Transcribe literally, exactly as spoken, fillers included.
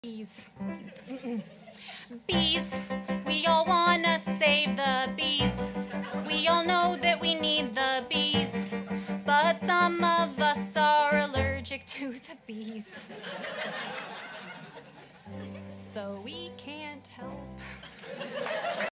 Bees. Bees. We all want to save the bees. We all know that we need the bees. But some of us are allergic to the bees. So we can't help